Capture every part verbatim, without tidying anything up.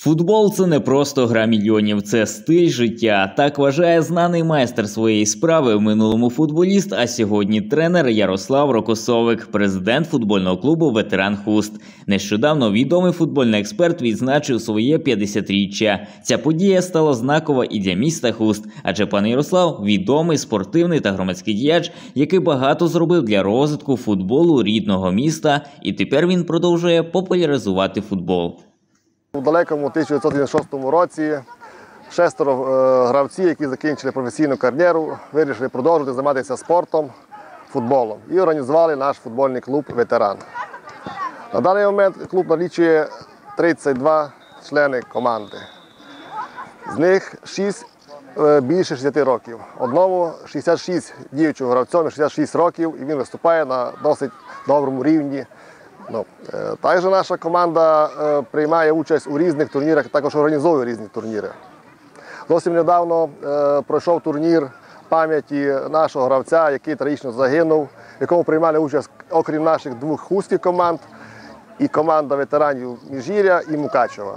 Футбол – це не просто гра мільйонів, це стиль життя. Так вважає знаний майстер своєї справи, в минулому футболіст, а сьогодні тренер Ярослав Рокосовик, президент футбольного клубу «Ветеран Хуст». Нещодавно відомий футбольний експерт відзначив своє п'ятдесятиріччя. Ця подія стала знакова і для міста Хуст, адже пан Ярослав – відомий спортивний та громадський діяч, який багато зробив для розвитку футболу рідного міста, і тепер він продовжує популяризувати футбол. У далекому тисяча дев'ятсот дев'яносто шостому році шестеро е, гравців, які закінчили професійну кар'єру, вирішили продовжувати займатися спортом, футболом і організували наш футбольний клуб «Ветеран». На даний момент клуб налічує тридцять два члени команди. З них шість е, більше шістдесят років. Одному шістдесят шість діючого гравцям, шістдесят шість років, і він виступає на досить доброму рівні. Ну, також наша команда е, приймає участь у різних турнірах, також організовує різні турніри. Зовсім недавно е, пройшов турнір пам'яті нашого гравця, який трагічно загинув, в якому приймали участь, окрім наших двох хустських команд, і команда ветеранів Міжгір'я і Мукачева.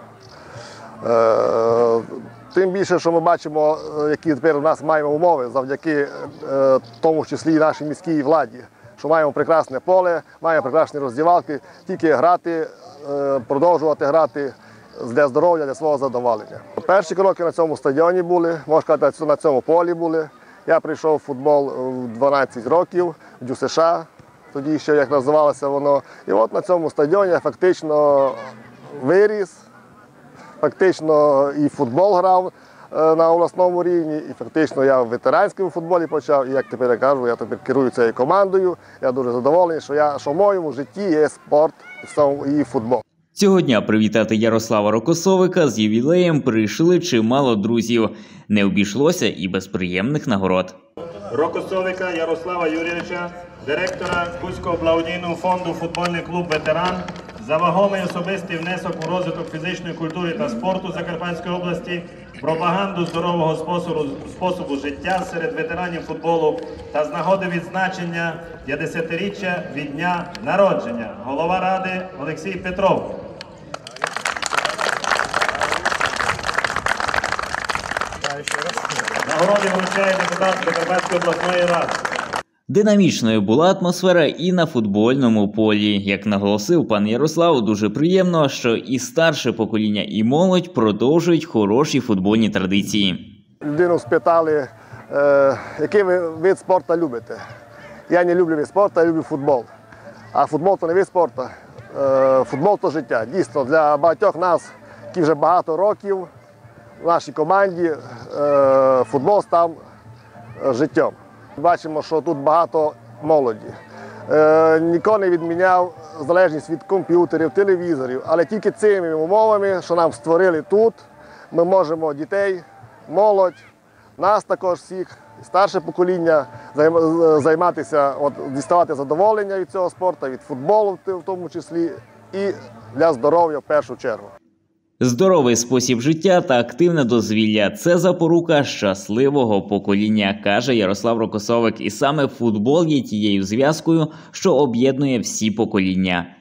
Е, тим більше, що ми бачимо, які тепер у нас маємо умови, завдяки е, тому числі і нашій міській владі. Що маємо прекрасне поле, маємо прекрасні роздівалки, тільки грати, продовжувати грати для здоров'я, для свого задоволення. Перші кроки на цьому стадіоні були, можна сказати, на цьому полі були. Я прийшов в футбол в дванадцять років, в Дю США, тоді ще як називалося воно. І от на цьому стадіоні я фактично виріс, фактично і футбол грав на обласному рівні, і фактично я в ветеранському футболі почав, і як тепер я кажу, я тепер керую цією командою. Я дуже задоволений, що, я, що в моєму житті є спорт і футбол. Цього дня привітати Ярослава Рокосовика з ювілеєм прийшли чимало друзів. Не обійшлося і без приємних нагород. Рокосовика Ярослава Юрійовича, директора Хуського благодійного фонду «Футбольний клуб «Ветеран», за вагомий особистий внесок у розвиток фізичної культури та спорту Закарпатської області, пропаганду здорового способу, способу життя серед ветеранів футболу та з нагоди відзначення п'ятдесятиріччя від дня народження. Голова ради Олексій Петров. Нагороди вручає депутат Закарпатської обласної ради. Динамічною була атмосфера і на футбольному полі. Як наголосив пан Ярослав, дуже приємно, що і старше покоління, і молодь продовжують хороші футбольні традиції. Людину спитали, е, який ви вид спорту любите. Я не люблю вид спорту, я люблю футбол. А футбол – то не вид спорту, е, футбол – то життя. Дійсно, для багатьох нас, які вже багато років в нашій команді, е, футбол став життям. Бачимо, що тут багато молоді. Е, ніхто не відміняв залежність від комп'ютерів, телевізорів, але тільки цими умовами, що нам створили тут, ми можемо дітей, молодь, нас також всіх, старше покоління, займатися, от, діставати задоволення від цього спорту, від футболу в тому числі, і для здоров'я в першу чергу. Здоровий спосіб життя та активне дозвілля – це запорука щасливого покоління, каже Ярослав Рокосовик. І саме футбол є тією зв'язкою, що об'єднує всі покоління.